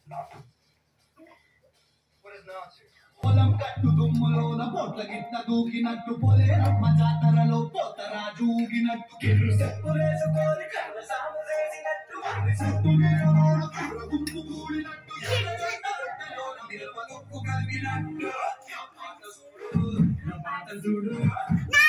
పొలం కట్టు దుమ్ములోన పోట్ల గిట్ట దూకినట్టు పొలేరమ్మ జాతరలో పోతరాజు ఊగినట్టు కిర్రు చెప్పులేసుకొని కర్ర సాము చేసినట్టు వారి చుట్టూ నిలబడు కర్ర గుంపు కూడినట్టు ఎర్రగడ్డలోన నిల్వ గుంపు కలిగినట్టు నా పాట చూడు